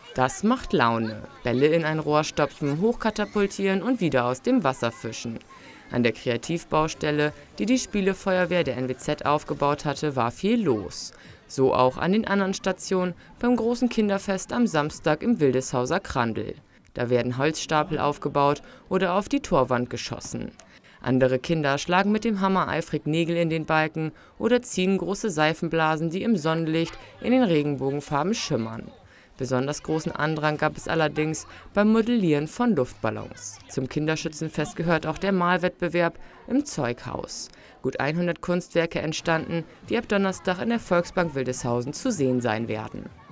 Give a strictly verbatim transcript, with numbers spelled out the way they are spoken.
Das macht Laune. Bälle in ein Rohr stopfen, hochkatapultieren und wieder aus dem Wasser fischen. An der Kreativbaustelle, die die Spielefeuerwehr der N W Z aufgebaut hatte, war viel los. So auch an den anderen Stationen beim großen Kinderfest am Samstag im Wildeshauser Krandl. Da werden Holzstapel aufgebaut oder auf die Torwand geschossen. Andere Kinder schlagen mit dem Hammer eifrig Nägel in den Balken oder ziehen große Seifenblasen, die im Sonnenlicht in den Regenbogenfarben schimmern. Besonders großen Andrang gab es allerdings beim Modellieren von Luftballons. Zum Kinderschützenfest gehört auch der Malwettbewerb im Zeughaus. Gut hundert Kunstwerke entstanden, die ab Donnerstag in der Volksbank Wildeshausen zu sehen sein werden.